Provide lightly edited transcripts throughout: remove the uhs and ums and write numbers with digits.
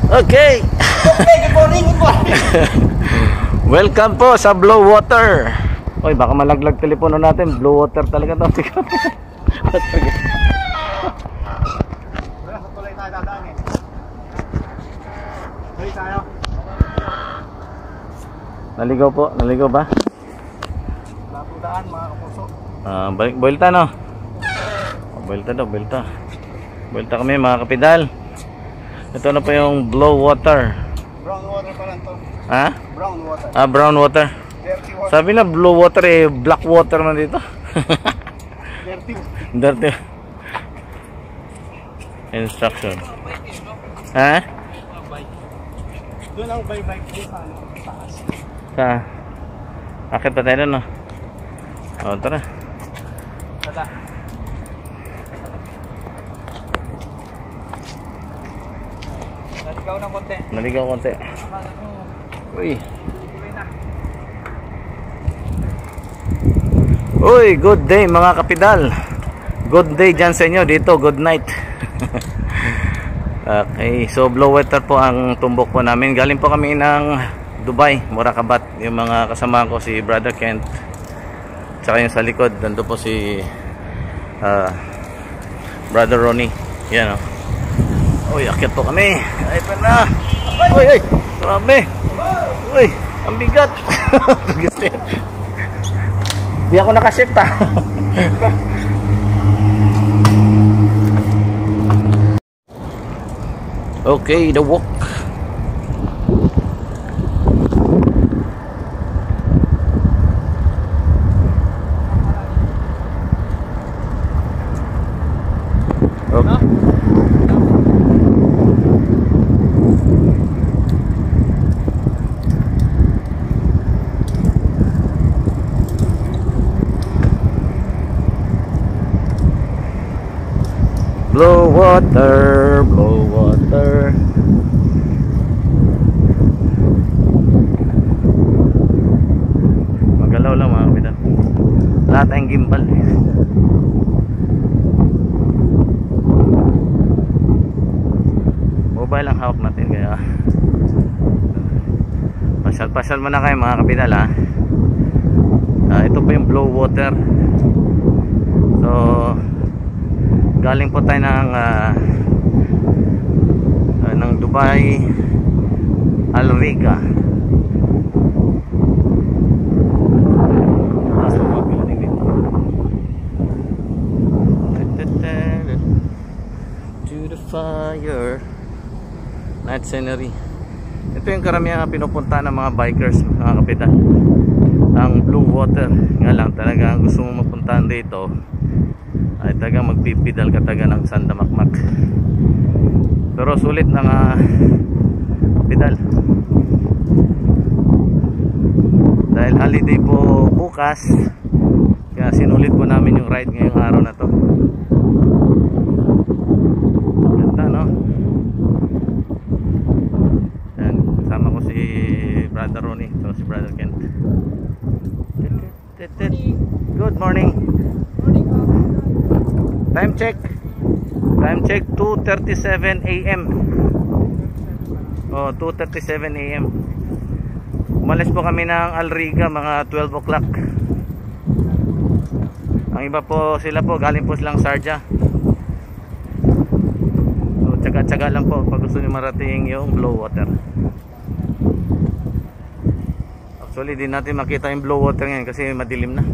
Okay. Okay, good morning, good morning. Welcome po sa Blue Water. Oy, baka malaglag telepono natin. Blue Water talaga to. Wala, tuloy tayo dadaan eh. Tuloy tayo. Naligaw po, naligaw ba? Wala po daan mga kapuso. Buelta no? Buelta daw, buelta. Buelta kami mga kapidal. Ito na po yung Blue Water. Brown water pa lang to. Ha? Brown water. Brown water. Dirty water. Sabi na blue water eh, black water na dito. Dirty. Dirty. Instruction. Ha? Doon ang bike doon sa ano, taas. Sa akit pa tayo no? O, tara. Tata. Naligaw ng konti. Naligaw konti. Uy. Uy, good day mga kapidal. Good day dyan sa inyo dito, good night. Okay, so Blue Water po ang tumbok po namin. Galing po kami ng Dubai, Murakabat. Yung mga kasama ko si Brother Kent, tsaka yung sa likod, nandun po si Brother Ronnie. Yan o. Uy, akit po kami. Ay pa na. Uy, uy, grabe. Uy, ang bigat. Di ako nakashift ha. Okay, the walk. Okay. Blue water, blue water. Magalaw lang mga kapitan. Wala tayong gimbal. Mobile lang hawak natin kaya pasyal-pasyal muna kayo mga kapitan ha. Ito po yung blue water. So galing po tayo ng Dubai, Al Riga. To the fire. Night scenery. Ito yung karamihan pinupunta ng mga bikers mga kapitan, ang Blue Water. Nga lang talaga gusto mo mapuntahan dito ay tagang magpipidal ka taga ng Sandamakmak. Pero sulit ng pedal dahil holiday po bukas, kaya sinulit po namin yung ride ngayong araw na to. Ganda no? Yan, kasama ko si Brother Ronnie, so si Brother Kent. Good morning. Time check 2:37 AM. Oh, 2:37 AM. Umalis po kami ng Al Riga mga 12 o'clock. Ang iba po sila po galing po silang Sharjah. So tsaga-tsaga lang po pag gusto niyo marating yung Blue Water. Actually di natin makita yung Blue Water ngayon kasi madilim na.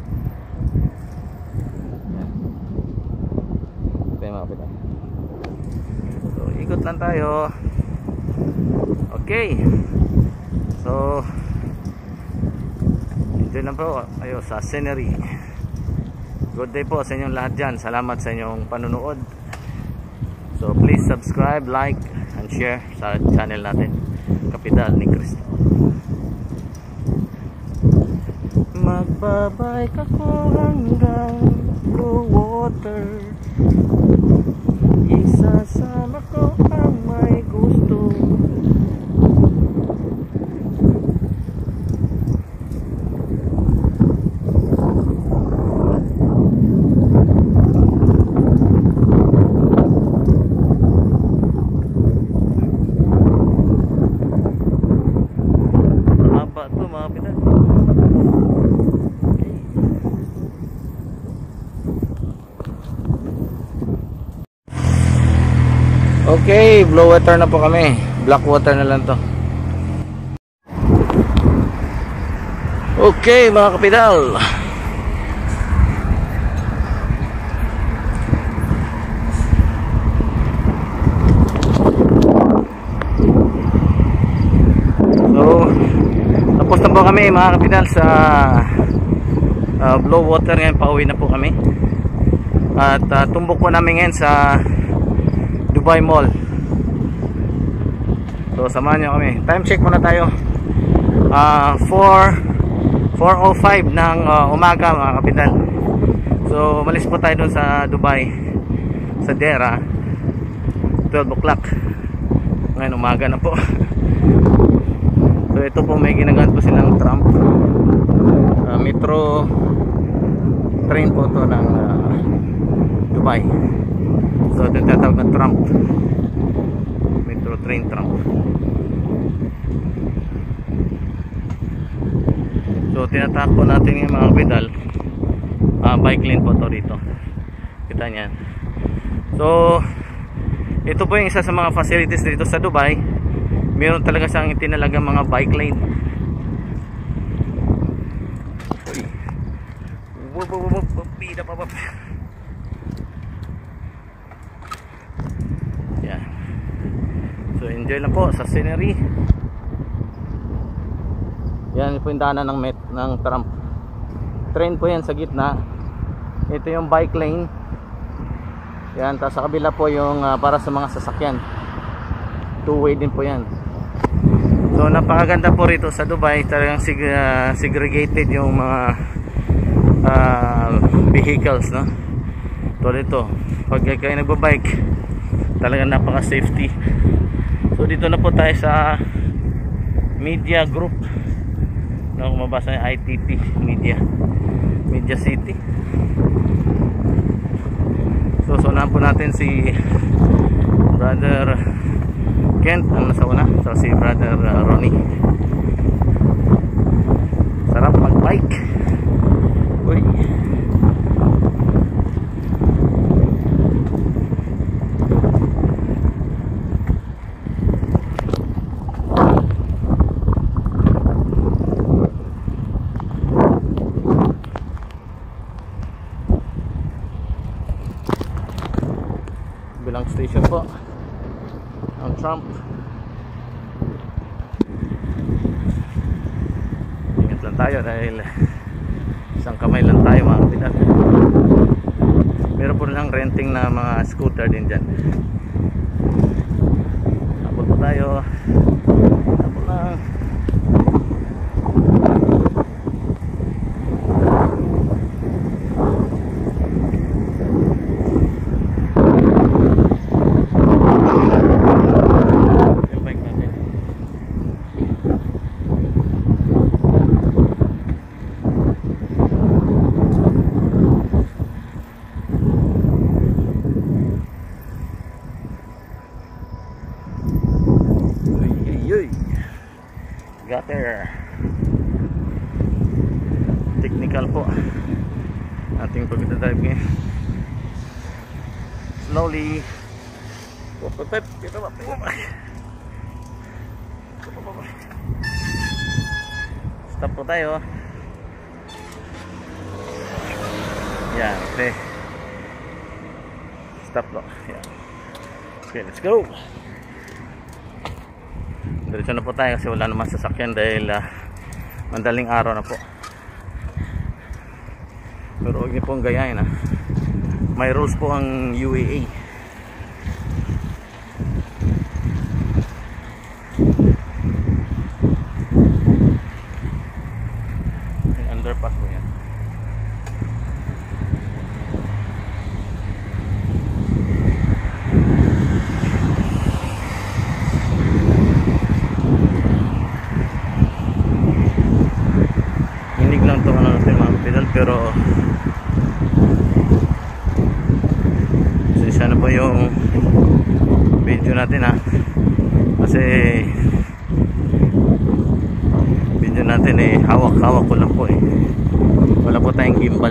So ikot lang tayo. Okay, so enjoy lang po ayo sa scenery. Good day po sa inyong lahat dyan. Salamat sa inyong panunood. So please subscribe, like and share sa channel natin, Kapital ni Cristo. Magbabike ako hanggang Blue Water. Isasama ko ang may gusto. Okay, blue water na po kami. Black water na lang to. Okay mga kapidal, so tapos na po kami mga kapidal sa blue water. Ngayon pauwi na po kami. At tumbok po namin ngayon sa Dubai Mall. So samahan nyo kami. Time check muna tayo. 4:05 ng umaga mga kapitan. So malis po tayo dun sa Dubai, sa Dera, 12 o'clock. Ngayon umaga na po. So ito po, may ginagamit po silang tram, metro train po to ng Dubai. So ito tinatawag na tram, metro train tram. So tinatak po natin yung mga pedal, bike lane po to dito, kita nyan. So ito po yung isa sa mga facilities dito sa Dubai. Meron talaga siyang itinalagang mga bike lane. Yeah. So enjoy lang po sa scenery. Yan po yung daanan ng tram. Train po yan sa gitna. Ito yung bike lane. Yan, tapos sa kabila po yung para sa mga sasakyan. Two-way din po yan. So napakaganda po rito sa Dubai. Talagang segregated yung mga vehicles, no? Tulad ito, pag kayo nagbabike, talagang napaka-safety. So dito na po tayo sa Media Group. No, kung mabasa yung ITP Media City. So sunahan po natin si Brother Kent ang nasa una, so si Brother Ronnie. Sarap mag-bike. Uy. Bilang station po ang Trump. Ingat lang tayo dahil isang kamay lang tayo mga kapitan. Meron po lang renting na mga scooter din dyan. Tapos po tayo. Tapos lang. Got there. Technical po ating pagdadrive ngayon. Slowly. Kita ba? Stop po tayo. Yan, okay. Stop po. Yan. Okay, let's go. Diretso na po tayo kasi wala naman sasakyan dahil mandaling araw na po. Pero huwag niyo pong gayahin, ha. May rules po ang UAE. May underpass po yan. Lang to ano natin mga pedal, pero sensya na po yung video natin, ha, kasi video natin hawak-hawak ko lang po, wala po tayong gimbal.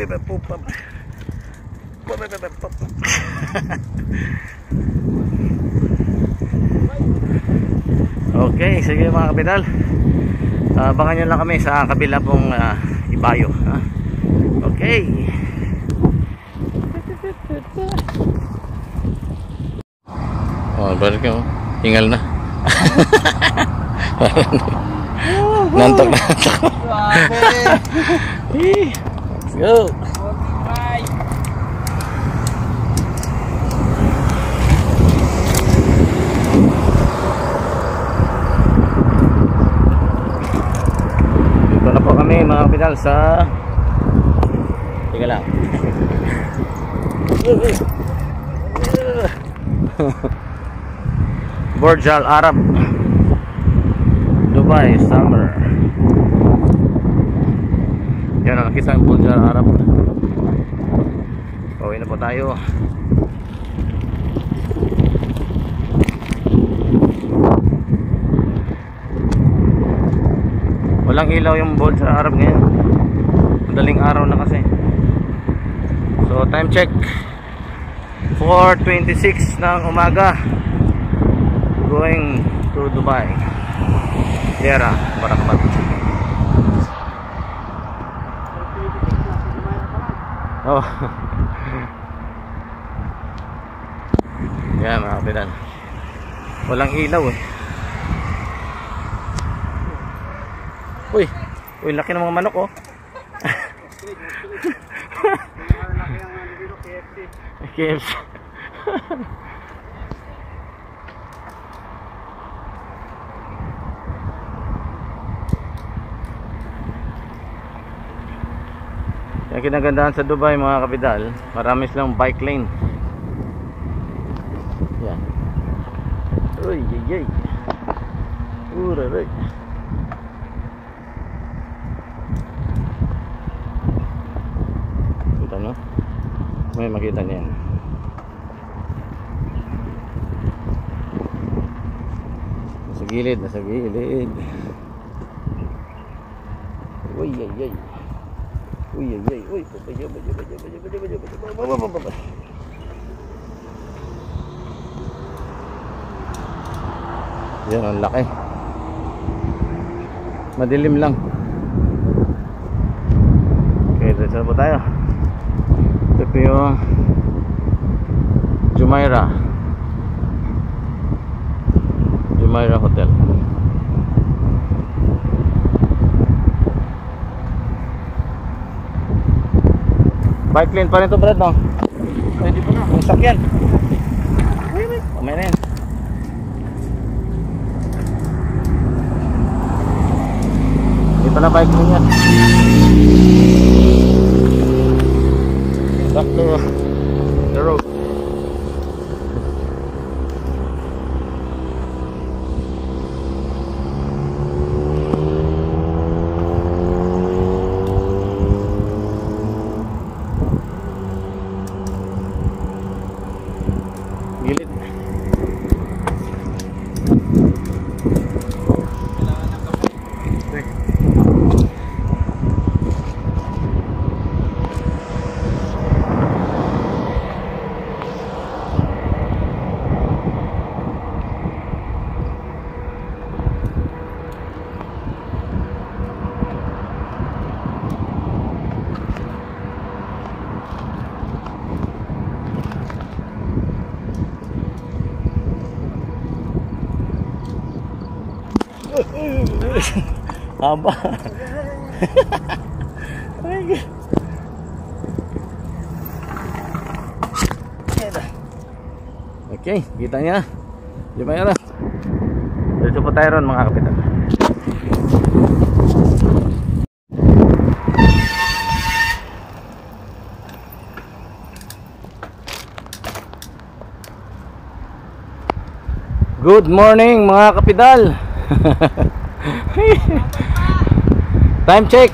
Okay, sige mga kapital. Abangan nyo lang kami sa kabila pong Ibayo. Okay. Oh, balik mo. Hingal na. Nantok na. Let's go. Dito na po kami mga kapital sa Tiga lang. Burj Al Arab, Dubai Summer. Yan, nakakita ang Burj Al Arab. Pauwi na po tayo. Walang ilaw yung Burj Al Arab ngayon. Madaling araw na kasi. So time check 4:26 ng umaga, going to Dubai Dera, Barakat. Oh. Yan mga kapitan, walang ilaw eh. Uy, laki ng mga manok oh. KFC. Yung kinagandahan sa Dubai mga kapital, marami silang bike lane. Yan. Uy, yay. Uraray. Kita no? May makita niyan. Nasa gilid, nasa gilid. Uy, yay, yay. Uy, ay, ay, uy, yan, ang laki. Madilim lang. Okay, dito po tayo. Ito po yung Jumeirah Hotel. Bike lane pa rin ito, Brad, no? Pwede pa na. Ang sakyan. Kamay na yan. Hindi pala bike lane yan. Back to the road. Haba. Okay, kita niya. Di ba yun? Dito po tayo ron mga kapitan. Good morning mga kapidal. Time check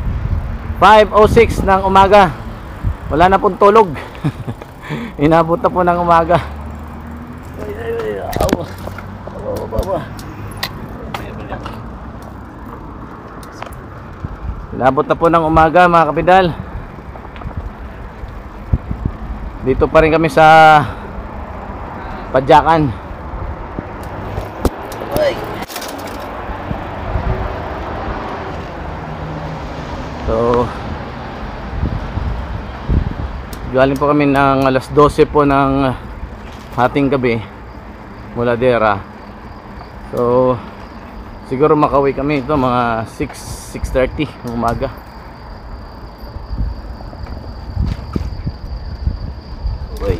5:06 ng umaga. Wala na pong tulog. Inabot na po ng umaga. Inabot na po ng umaga mga kapidal. Dito pa rin kami sa Padyakan. So galing po kami ng alas 12 po ng hating gabi mula Dera. So siguro makauwi kami ito mga 6:30 ng umaga. Uy.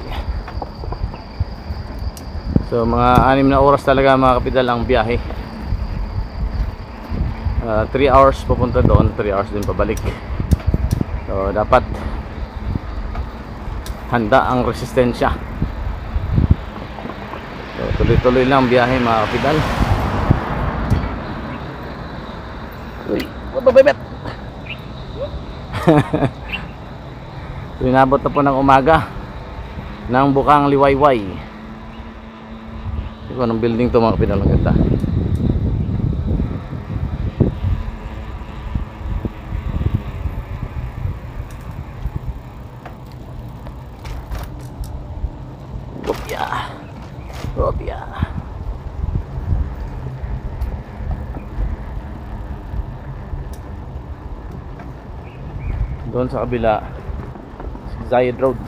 So mga 6 na oras talaga mga kapidal ang biyahe. 3 hours pupunta doon, 3 hours din pabalik. So dapat handa ang resistensya. So tuloy-tuloy lang biyahe mga kapidal. Uy, wabababet. So inabot na po ng umaga ng Bukang Liwayway. Ito anong building to mga kapidal, ang ganda. Robia. Doon sa kabila, Zayed Road.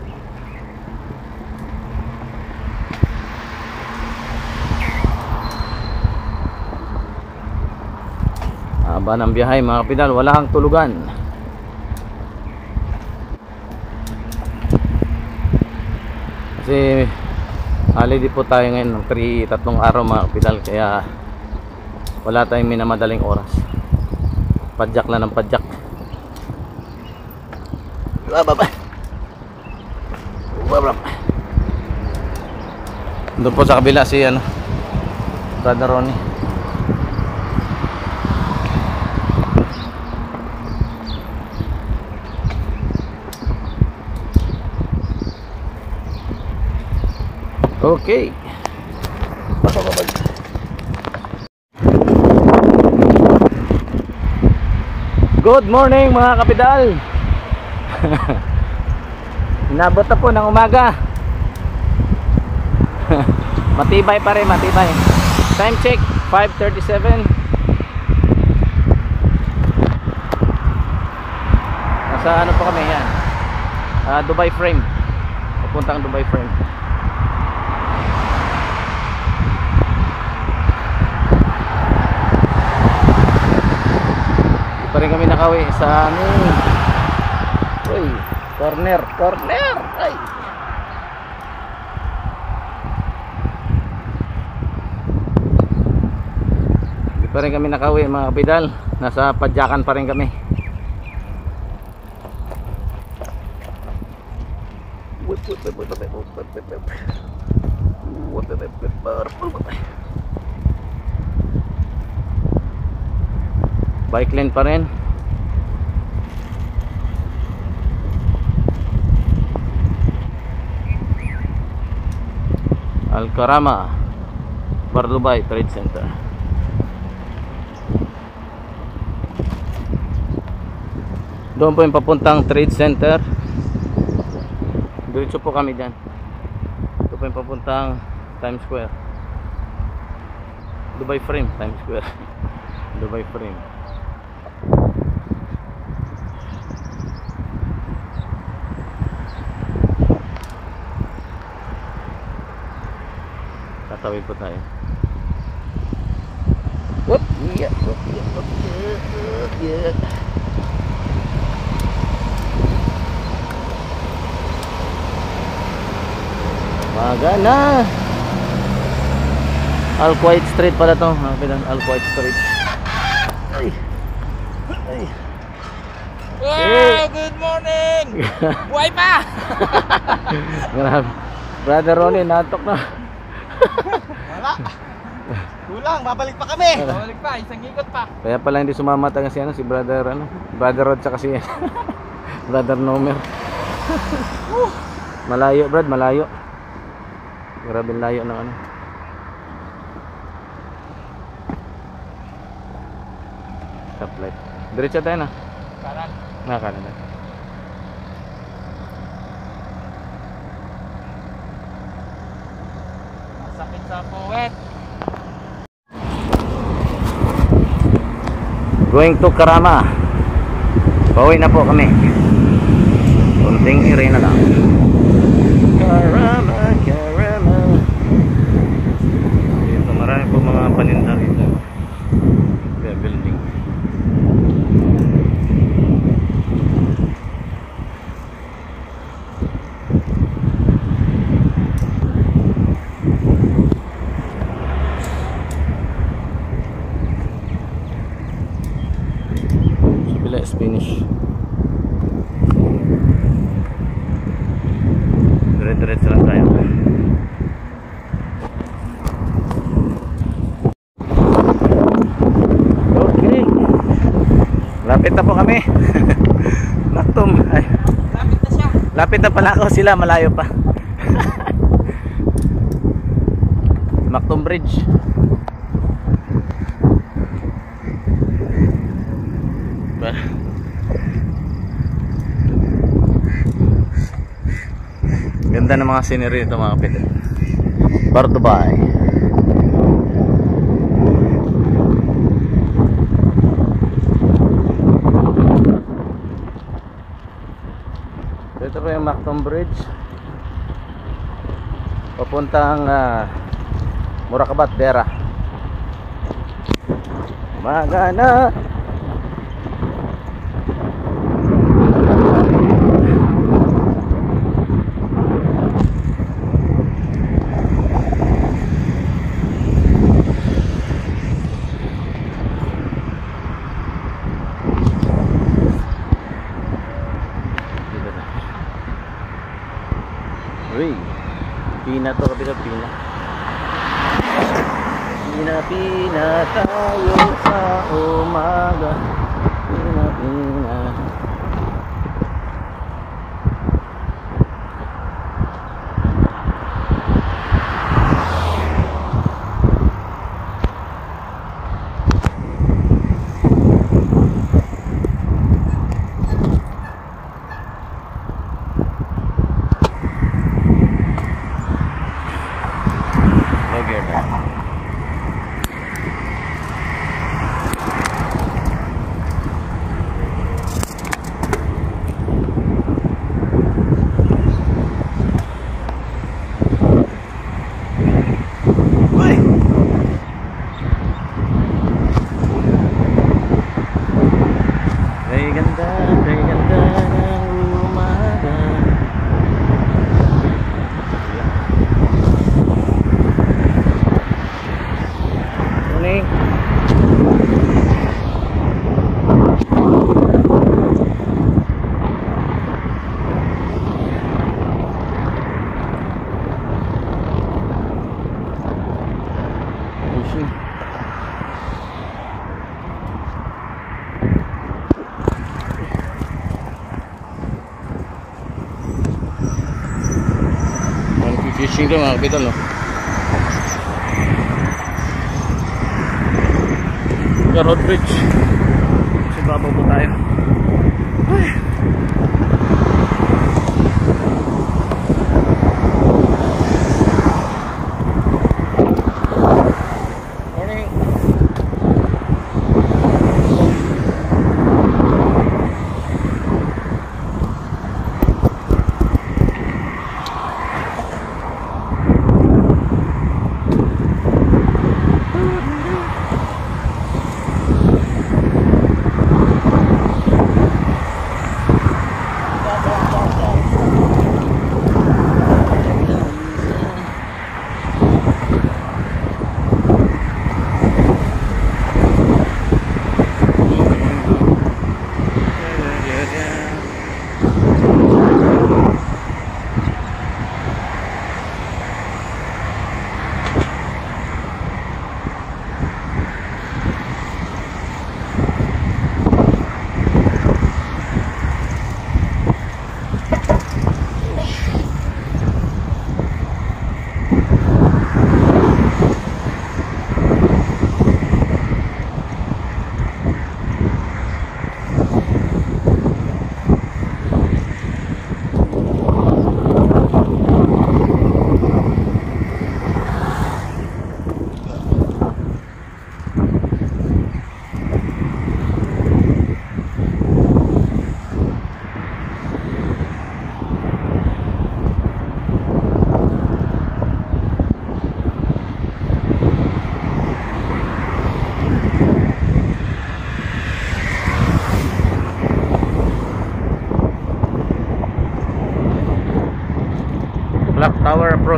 Haba ng biyahe mga kapidal, wala kang tulugan. Kasi holiday po tayo ngayon ng 3 araw mga kapidal, kaya wala tayong minamadaling oras. Padyak lang ng padyak. Doon po sa kabila si Brother Ronnie. Okay. Good morning mga kapidal. Inabot na po ng umaga. Matibay pa rin, matibay. Time check 5:37. Nasa ano po kami yan, Dubai Frame. Papuntang Dubai Frame. Pa rin kami nakawi sa uy, corner. Ay. Di pa rin kami nakawi mga kapidal. Nasa Padyakan pa rin kami. Bike lane pa rin. Al-Karama Dubai Trade Center. Doon po yung papuntang Trade Center. Diretso po kami dyan. Ito po yung papuntang Times Square. Dubai Frame, Times Square. Dubai Frame. Tatawid po tayo. Whoop, yeah, whoop, yeah, whoop, yeah. Magana. Al-Kuwait Street pala to. Al-Kuwait Street. Ay. Ay. Wow, good morning. Buhay pa. Grabe. Brother Ronnie, natok na. Wala. Kulang, babalik pa kami. Babalik pa, isang ikot pa. Kaya pala hindi sumamata kasi si Brother Brother Rod tsaka si Brother Nomer. Malayo, Brad, malayo. Grabe layo ng stoplight. Diretso tayo na. Kanan. Kanan. Sakit sa puwet. Going to Karama. Pauwi na po kami. Kunting iri na lang. Karama, Karama. Dito marami po mga paninda rito. Kaya building. Finish. Diretso lang tayo. Okay. Lapit na po kami. Naktum. Ay. Lapit na siya. Lapit na pala ako, sila malayo pa. Mactum Bridge. Ganda ng mga scenery nito mga kapitid. Bar Dubai. Ito po yung Mactum Bridge papuntang Murakabat, Dera. Magana. Uy, pina to, kapila pina. Pina tayo sa umaga. Pina. Fishing ka mga kapital, no? Road bridge. Kasi babaw po tayo. Ay. Morning.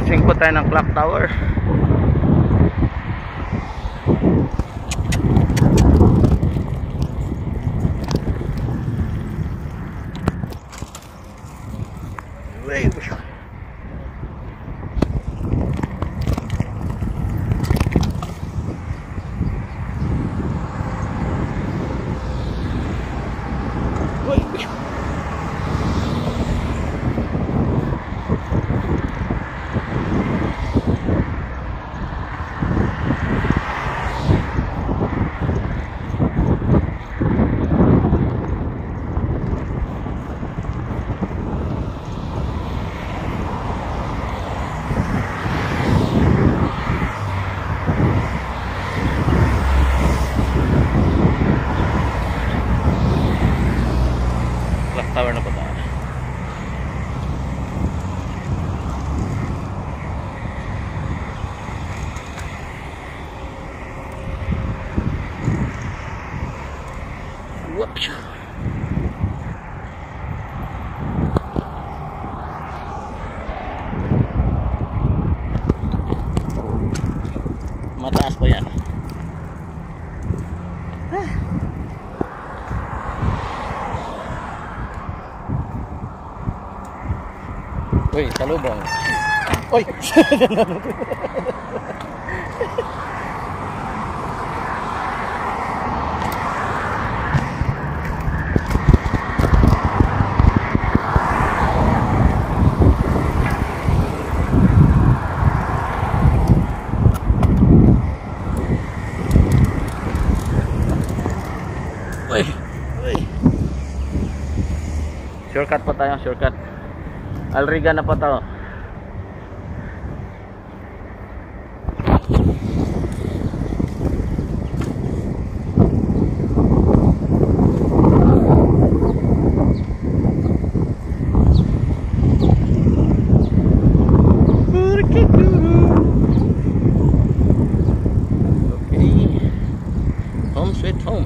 Crossing po tayo ng clock tower. Wait, tower na po tayo. Whoops. Mataas po yan. Uy, salubong. Uy! Uy! Uy! Shortcut pa tayo, shortcut. Alriga na po to. Okay. Home sweet home.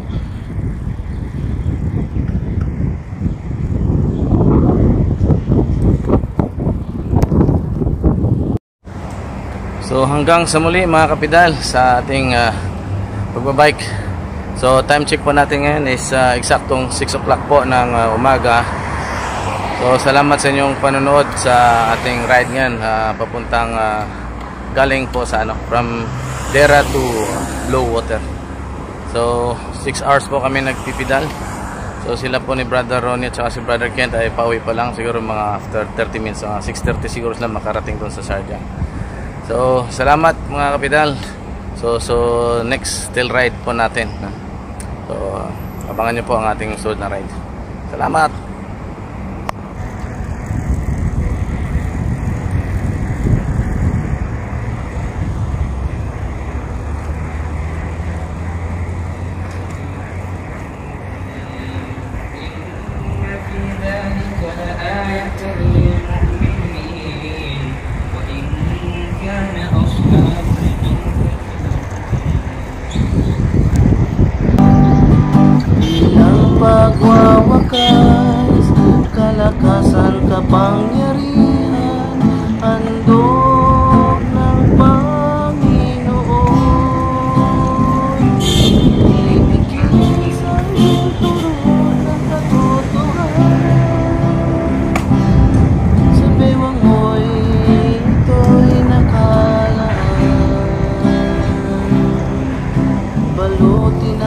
So hanggang sa muli mga kapidal sa ating pagbabike. So time check po natin ngayon is eksaktong 6 o'clock po ng umaga. So salamat sa inyong panonood sa ating ride ngayon papuntang galing po sa from Dera to Low Water. So 6 hours po kami nagpipidal. So sila po ni Brother Ronnie at saka si Brother Kent ay pauwi pa lang siguro mga after 30 minutes, 6:30 siguro sila makarating doon sa Sardiang. So, salamat mga kapidal. So next tail ride po natin. So, abangan nyo po ang ating susunod na ride. Salamat! Pagwawakas, kalakasan, kapangyarihan, handog ng Panginoon. Ibigin sa iyong turo ng katotohanan. Sa bewang mo'y ito'y nakalaan. Balutin